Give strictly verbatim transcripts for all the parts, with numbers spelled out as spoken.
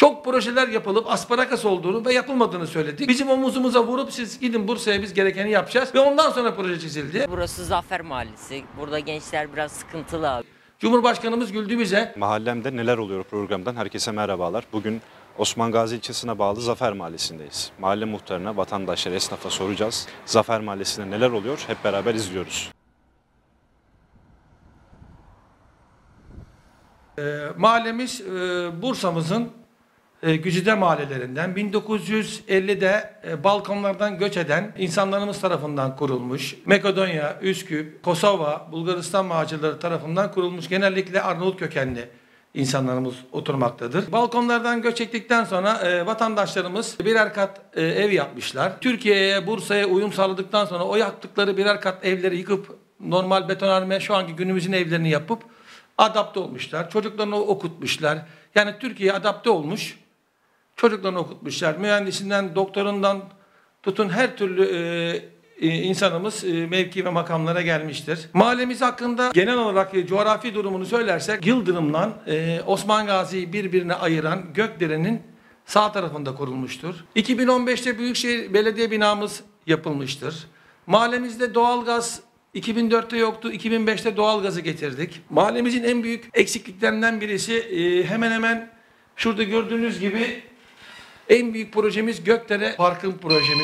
Çok projeler yapılıp asparagas olduğunu ve yapılmadığını söyledik. Bizim omuzumuza vurup siz gidin Bursa'ya biz gerekeni yapacağız ve ondan sonra proje çizildi. Burası Zafer Mahallesi. Burada gençler biraz sıkıntılı abi. Cumhurbaşkanımız güldü bize. Mahallemde neler oluyor programdan herkese merhabalar. Bugün Osman Gazi ilçesine bağlı Zafer Mahallesi'ndeyiz. Mahalle muhtarına, vatandaşlara, esnafa soracağız. Zafer Mahallesi'nde neler oluyor? Hep beraber izliyoruz. Ee, mahallemiz e, Bursa'mızın e, güzide mahallelerinden bin dokuz yüz ellide e, Balkanlardan göç eden insanlarımız tarafından kurulmuş. Makedonya, Üsküp, Kosova, Bulgaristan mağacıları tarafından kurulmuş. Genellikle Arnavut kökenli insanlarımız oturmaktadır. Balkonlardan göç ettikten sonra e, vatandaşlarımız birer kat e, ev yapmışlar. Türkiye'ye, Bursa'ya uyum sağladıktan sonra o yaptıkları birer kat evleri yıkıp normal betonarme şu anki günümüzün evlerini yapıp adapte olmuşlar. Çocuklarını okutmuşlar. Yani Türkiye'ye adapte olmuş. Çocuklarını okutmuşlar. Mühendisinden, doktorundan tutun her türlü e, e, insanımız e, mevki ve makamlara gelmiştir. Mahallemiz hakkında genel olarak e, coğrafi durumunu söylersek Yıldırım'la e, Osman Gazi'yi birbirine ayıran Gökdere'nin sağ tarafında kurulmuştur. iki bin on beşte Büyükşehir Belediye binamız yapılmıştır. Mahallemizde doğalgaz iki bin dörtte yoktu, iki bin beşte doğalgazı getirdik. Mahallemizin en büyük eksikliklerinden birisi e, hemen hemen şurada gördüğünüz gibi en büyük projemiz Gökdere Parkın projemiz.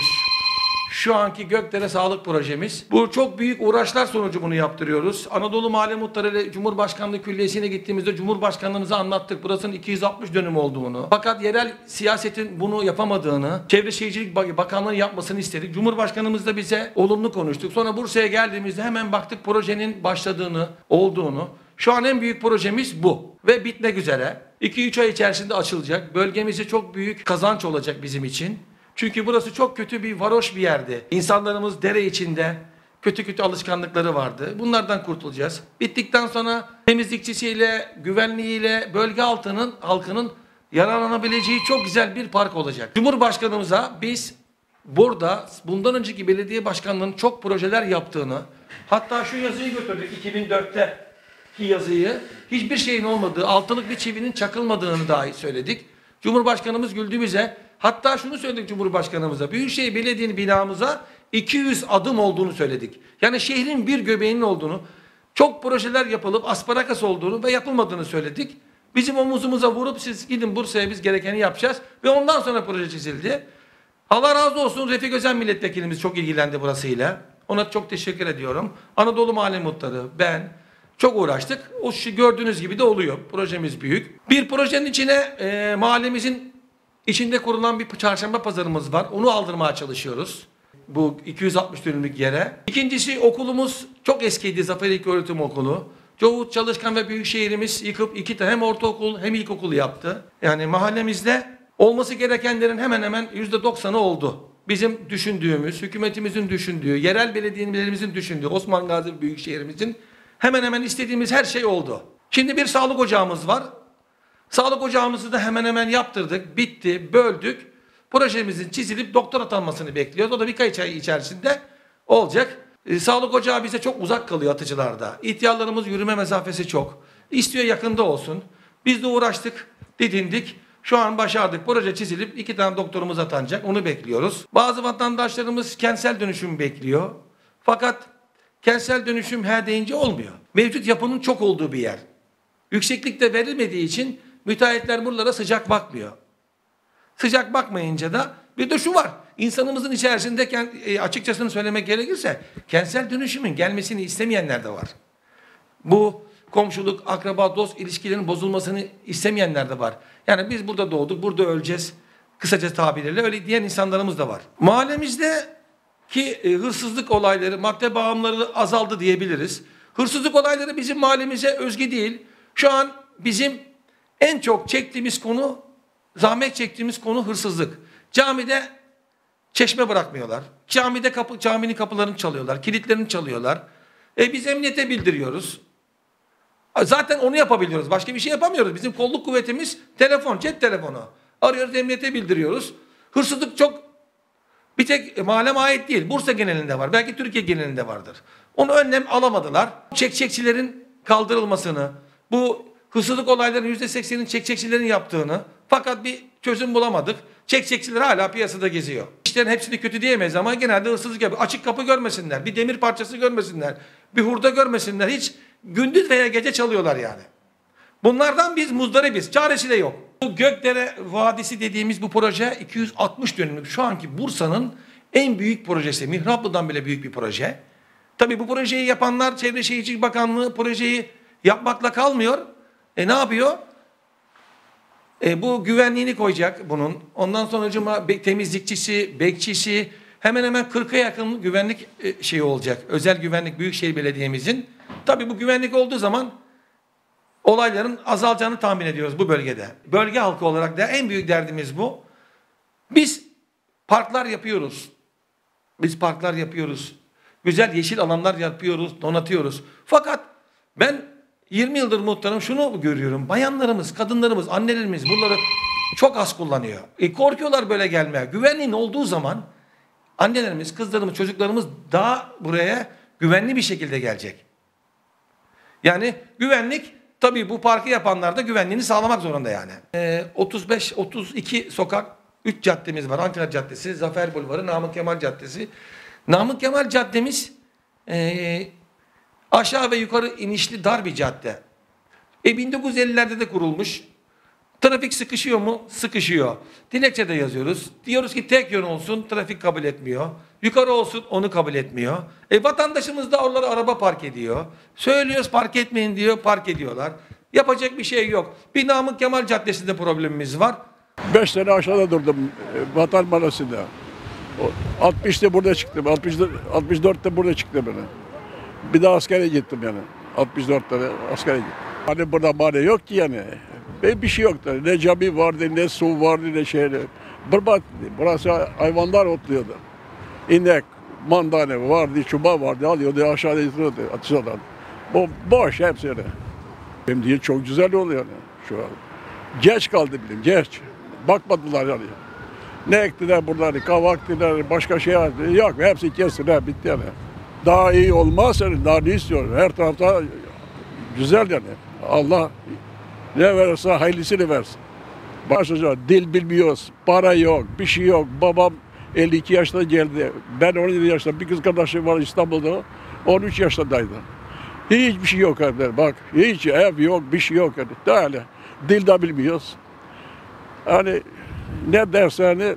Şu anki Gökdere Sağlık projemiz. Bu çok büyük uğraşlar sonucu bunu yaptırıyoruz. Anadolu Mahalle Muhtarı ile Cumhurbaşkanlığı Külliyesi'ne gittiğimizde Cumhurbaşkanlığımıza anlattık burasının iki yüz altmış dönüm olduğunu. Fakat yerel siyasetin bunu yapamadığını, Çevre Şehircilik Bakanlığı'nın yapmasını istedik. Cumhurbaşkanımız da bize olumlu konuştuk. Sonra Bursa'ya geldiğimizde hemen baktık projenin başladığını, olduğunu. Şu an en büyük projemiz bu ve bitmek üzere. iki üç ay içerisinde açılacak. Bölgemizde çok büyük kazanç olacak bizim için. Çünkü burası çok kötü bir varoş bir yerdi. İnsanlarımız dere içinde kötü kötü alışkanlıkları vardı. Bunlardan kurtulacağız. Bittikten sonra temizlikçisiyle, güvenliğiyle bölge halkının, halkının yararlanabileceği çok güzel bir park olacak. Cumhurbaşkanımıza biz burada bundan önceki belediye başkanlığının çok projeler yaptığını, hatta şu yazıyı götürdük iki bin dörtte ki yazıyı, hiçbir şeyin olmadığı, altılık bir çivinin çakılmadığını dahi söyledik. Cumhurbaşkanımız güldü bize. Hatta şunu söyledik Cumhurbaşkanımıza, Büyükşehir Belediye'nin binamıza iki yüz adım olduğunu söyledik. Yani şehrin bir göbeğinin olduğunu, çok projeler yapılıp asparagas olduğunu ve yapılmadığını söyledik. Bizim omuzumuza vurup siz gidin Bursa'ya biz gerekeni yapacağız ve ondan sonra proje çizildi. Allah razı olsun, Refik Özen milletvekilimiz çok ilgilendi burasıyla. Ona çok teşekkür ediyorum. Anadolu Mahalle Muhtarı, ben çok uğraştık. O gördüğünüz gibi de oluyor. Projemiz büyük. Bir projenin içine e, mahallemizin İçinde kurulan bir çarşamba pazarımız var. Onu aldırmaya çalışıyoruz. Bu iki yüz altmış dönümlük yere. İkincisi okulumuz çok eskiydi. Zafer İlköğretim Okulu. Çoğu çalışkan ve büyük şehrimiz yıkıp iki tane hem ortaokul hem ilkokul yaptı. Yani mahallemizde olması gerekenlerin hemen hemen yüzde doksanı oldu. Bizim düşündüğümüz, hükümetimizin düşündüğü, yerel belediyelerimizin düşündüğü, Osman Gazi Büyükşehirimizin hemen hemen istediğimiz her şey oldu. Şimdi bir sağlık ocağımız var. Sağlık ocağımızı da hemen hemen yaptırdık, bitti, böldük. Projemizin çizilip doktor atanmasını bekliyoruz. O da birkaç ay içerisinde olacak. Ee, sağlık ocağı bize çok uzak kalıyor Atıcılar'da. İhtiyarlarımız yürüme mesafesi çok. İstiyor yakında olsun. Biz de uğraştık, didindik. Şu an başardık. Proje çizilip iki tane doktorumuz atanacak. Onu bekliyoruz. Bazı vatandaşlarımız kentsel dönüşüm bekliyor. Fakat kentsel dönüşüm her deyince olmuyor. Mevcut yapının çok olduğu bir yer. Yükseklikte verilmediği için müteahhitler buralara sıcak bakmıyor. Sıcak bakmayınca da bir de şu var. İnsanımızın içerisinde e, açıkçasını söylemek gerekirse kentsel dönüşümün gelmesini istemeyenler de var. Bu komşuluk, akraba, dost ilişkilerinin bozulmasını istemeyenler de var. Yani biz burada doğduk, burada öleceğiz. Kısaca tabirle öyle diyen insanlarımız da var. Mahallemizdeki e, hırsızlık olayları, madde bağımlılığı azaldı diyebiliriz. Hırsızlık olayları bizim mahallemize özgü değil. Şu an bizim en çok çektiğimiz konu, zahmet çektiğimiz konu hırsızlık. Camide çeşme bırakmıyorlar. Camide kapı, caminin kapılarını çalıyorlar, kilitlerini çalıyorlar. E biz emniyete bildiriyoruz. Zaten onu yapabiliyoruz. Başka bir şey yapamıyoruz. Bizim kolluk kuvvetimiz telefon, cep telefonu. Arıyoruz, emniyete bildiriyoruz. Hırsızlık çok bir tek mahalleme ait değil. Bursa genelinde var. Belki Türkiye genelinde vardır. Onu önlem alamadılar. Çekçekçilerin kaldırılmasını, bu hırsızlık olaylarının yüzde seksenini çekçekçilerin yaptığını Fakat bir çözüm bulamadık. Çekçekçiler hala piyasada geziyor. İşlerin hepsini kötü diyemeyiz ama genelde hırsızlık yapıyor. Açık kapı görmesinler, bir demir parçası görmesinler, bir hurda görmesinler. Hiç gündüz veya gece çalıyorlar yani. Bunlardan biz muzdaribiz. Çaresi de yok. Bu Gökdere Vadisi dediğimiz bu proje iki yüz altmış dönümlük. Şu anki Bursa'nın en büyük projesi. Mihraplı'dan bile büyük bir proje. Tabii bu projeyi yapanlar Çevre Şehircilik Bakanlığı projeyi yapmakla kalmıyor. E ne yapıyor? E, bu güvenliğini koyacak bunun. Ondan sonra be, temizlikçisi, bekçisi, hemen hemen kırka yakın güvenlik e, şeyi olacak. Özel güvenlik Büyükşehir Belediye'mizin. Tabii bu güvenlik olduğu zaman olayların azalacağını tahmin ediyoruz bu bölgede. Bölge halkı olarak da en büyük derdimiz bu. Biz parklar yapıyoruz. Biz parklar yapıyoruz. Güzel yeşil alanlar yapıyoruz, donatıyoruz. Fakat ben yirmi yıldır muhtarım şunu görüyorum. Bayanlarımız, kadınlarımız, annelerimiz bunları çok az kullanıyor. E, korkuyorlar böyle gelmeye. Güvenliğin olduğu zaman annelerimiz, kızlarımız, çocuklarımız daha buraya güvenli bir şekilde gelecek. Yani güvenlik tabii bu parkı yapanlar da güvenliğini sağlamak zorunda yani. E, otuz beş otuz iki sokak, üç caddemiz var. Ankara Caddesi, Zafer Bulvarı, Namık Kemal Caddesi. Namık Kemal Caddemiz e, aşağı ve yukarı inişli dar bir cadde. E bin dokuz yüz ellilerde de kurulmuş. Trafik sıkışıyor mu? Sıkışıyor. Dilekçede yazıyoruz. Diyoruz ki tek yön olsun, trafik kabul etmiyor. Yukarı olsun, onu kabul etmiyor. E vatandaşımız da oralara araba park ediyor. Söylüyoruz park etmeyin diyor, park ediyorlar. Yapacak bir şey yok. Bir Namık Kemal Caddesi'nde problemimiz var. Beş sene aşağıda durdum Vatan Mahallesi'nde. altmışta burada çıktım. altmış dörtte burada çıktım ben. Bir de askere gittim yani. altmış dörtte askere gittim. Hani burada mahalle yok ki yani. Bir şey yoktu. Ne cami vardı, ne su vardı, ne şeyler. Berbat. Burası hayvanlar otluyordu. İnek, mandane vardı, çubuğa vardı, alıyordu, aşağıda yatırıyordu, atışıyordu. Bu boş hepsi öyle. Benim diye çok güzel oluyor yani şu an. Geç kaldı bileyim, geç. Bakmadılar yani. Ne ektiler buraları, kavaktiler, başka şey yok. Hepsi kestiler, bitti yani. Daha iyi olmaz yani, daha ne istiyor? Her tarafta güzel yani. Allah ne verirse hayırlısını versin. Başlıca dil bilmiyoruz, para yok, bir şey yok. Babam elli iki yaşında geldi. Ben on yedi yaşında, bir kız kardeşim var İstanbul'da, on üç yaşındaydı. Hiçbir şey yok evde, bak. Hiç ev yok, bir şey yok yani. Daha öyle. Dil de bilmiyoruz. Hani ne dersen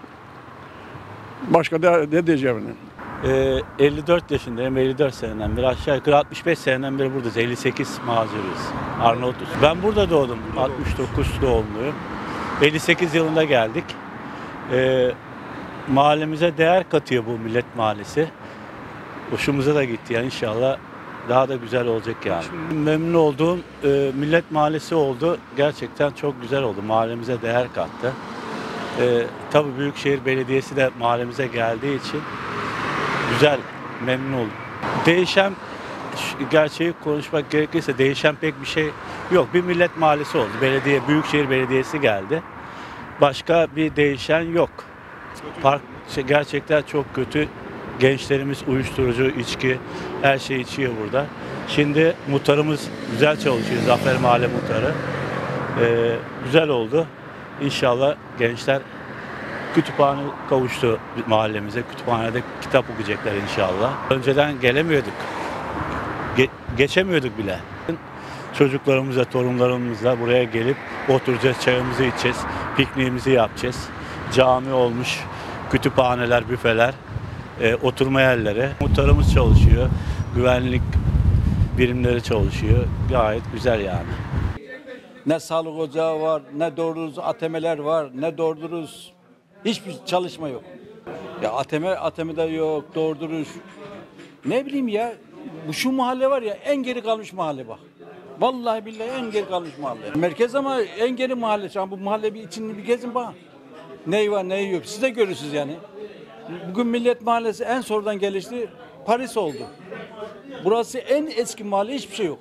başka ne, ne diyeceğim yani. Ee, elli dört yaşındayım, elli dört seneden beri, aşağı yukarı altmış beş seneden beri buradayız. elli sekiz mazuruyuz. Arnavutluk. Ben burada doğdum. altmış dokuz doğumluyum. elli sekiz yılında geldik. Ee, mahallemize değer katıyor bu Millet Mahallesi. Hoşumuza da gitti yani, inşallah daha da güzel olacak yani. Memnun olduğum e, Millet Mahallesi oldu. Gerçekten çok güzel oldu. Mahallemize değer kattı. Ee, tabii Büyükşehir Belediyesi de mahallemize geldiği için güzel, memnun oldum. Değişen, gerçeği konuşmak gerekirse değişen pek bir şey yok. Bir Millet Mahallesi oldu. Belediye, Büyükşehir Belediyesi geldi. Başka bir değişen yok. Park gerçekten çok kötü. Gençlerimiz uyuşturucu, içki, her şey içiyor burada. Şimdi muhtarımız güzel çalışıyor. Zafer Mahalle Muhtarı. Ee, güzel oldu. İnşallah gençler kütüphane kavuştu mahallemize. Kütüphanede kitap okuyacaklar inşallah. Önceden gelemiyorduk. Ge geçemiyorduk bile. Çocuklarımızla, torunlarımızla buraya gelip oturacağız, çayımızı içeceğiz, pikniğimizi yapacağız. Cami olmuş, kütüphaneler, büfeler, e, oturma yerleri. Muhtarımız çalışıyor, güvenlik birimleri çalışıyor. Gayet güzel yani. Ne sağlık ocağı var, ne doğru dürüst A T M'ler var, ne doğru dürüst hiçbir çalışma yok. Ya A T M, A T M'de yok, doğru dürüst. Ne bileyim ya, bu şu mahalle var ya, en geri kalmış mahalle bak. Vallahi billahi en geri kalmış mahalle. Merkez ama en geri mahalle. Şu an bu mahalle bir içini bir gezin bak. Ney var, ney yok. Siz de görürsünüz yani. Bugün Millet Mahallesi en sonradan gelişti, Paris oldu. Burası en eski mahalle, hiçbir şey yok.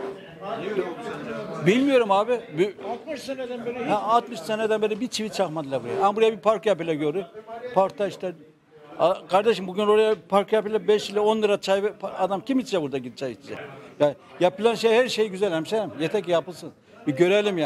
Bilmiyorum abi. altmış seneden beri ha, altmış seneden beri bir çivi çakmadılar buraya. Ama buraya bir park yapıyla görür. Parkta işte kardeşim bugün oraya park yapıyla beş ile on lira çay adam kim içecek burada gidip çay içecek. Ya yapılan şey her şey güzel hemşerim. Yeter ki yapılsın. Bir görelim yani.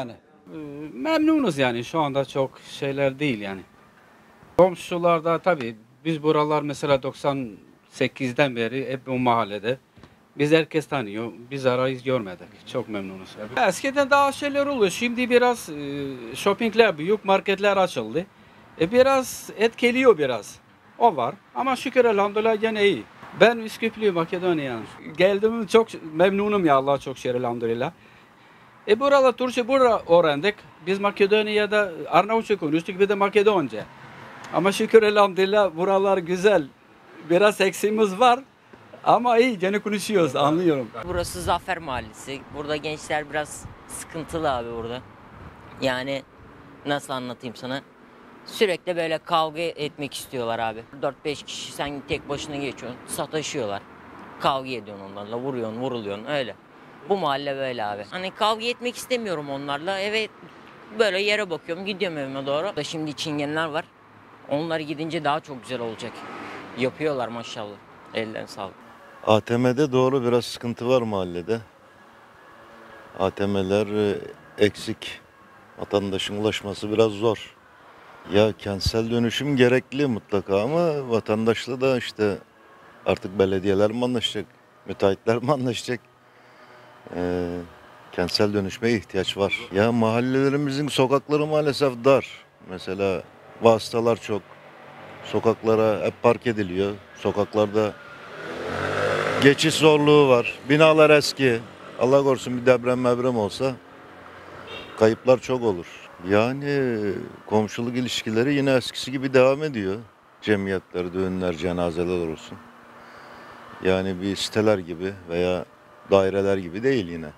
Ee, Memnunuz yani, şu anda çok şeyler değil yani. Komşularda tabii biz buralar mesela doksan sekizden beri hep bu mahallede. Biz herkes tanıyor. Biz arayız görmedik. Çok memnunuz. Eskiden daha şeyler oluyor. Şimdi biraz e, shoppingler, büyük marketler açıldı. E, biraz etkiliyor biraz. O var. Ama şükür elhamdülillah gene iyi. Ben Üsküplüyüm, Makedonya. Geldim çok memnunum ya, Allah çok şükür elhamdülillah. E burada Türkçe burada öğrendik. Biz Makedonya'da Arnavutça konuştuk, bir de Makedonca. Ama şükür elhamdülillah buralar güzel. Biraz eksiğimiz var. Ama iyi, gene konuşuyoruz, anlıyorum. Burası Zafer Mahallesi. Burada gençler biraz sıkıntılı abi burada. Yani nasıl anlatayım sana? Sürekli böyle kavga etmek istiyorlar abi. dört beş kişi sen tek başına geçiyorsun, sataşıyorlar. Kavga ediyorsun onlarla, vuruyorsun, vuruluyorsun öyle. Bu mahalle böyle abi. Hani kavga etmek istemiyorum onlarla. Eve böyle yere bakıyorum, gidiyorum evime doğru. Da şimdi çingenler var. Onlar gidince daha çok güzel olacak. Yapıyorlar maşallah. Ellerine sağlık. A T M'de doğru biraz sıkıntı var mahallede. A T M'ler e, eksik. Vatandaşın ulaşması biraz zor. Ya kentsel dönüşüm gerekli mutlaka ama vatandaşla da işte artık belediyeler mi anlaşacak, müteahhitler mi anlaşacak? Ee, kentsel dönüşmeye ihtiyaç var. Ya mahallelerimizin sokakları maalesef dar. Mesela vasıtalar çok. Sokaklara hep park ediliyor. Sokaklarda geçiş zorluğu var. Binalar eski. Allah korusun bir deprem mebrem olsa kayıplar çok olur. Yani komşuluk ilişkileri yine eskisi gibi devam ediyor. Cemiyetler, düğünler, cenazeler olsun. Yani bir siteler gibi veya daireler gibi değil yine.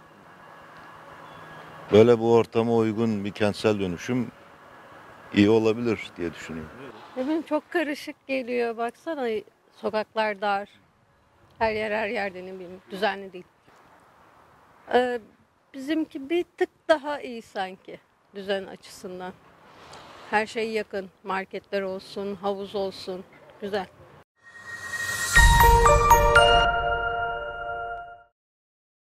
Böyle bu ortama uygun bir kentsel dönüşüm iyi olabilir diye düşünüyorum. Benim çok karışık geliyor. Baksana, sokaklar dar. Her yer her yerde, ne bileyim, düzenli değil. Ee, bizimki bir tık daha iyi sanki düzen açısından. Her şey yakın. Marketler olsun, havuz olsun. Güzel.